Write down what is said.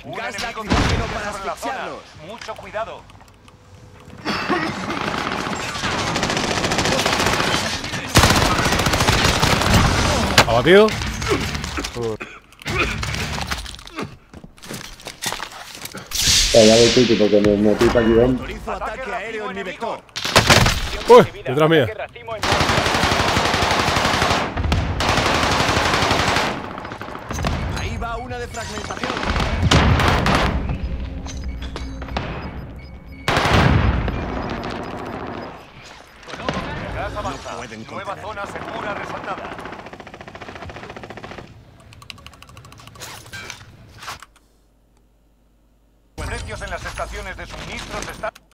Un Gas enemigo lacrimógeno que para sobre la zona. asfixiarlos. Mucho cuidado. Abatido. Ya voy Titi porque me metí para aquí dentro. Autorizo ataque aéreo en mi vector. Uy, detrás mía. Ahí va una de fragmentación. Gas avanza. pueden Nueva contener. zona segura resaltada. Precios en las estaciones de suministros están...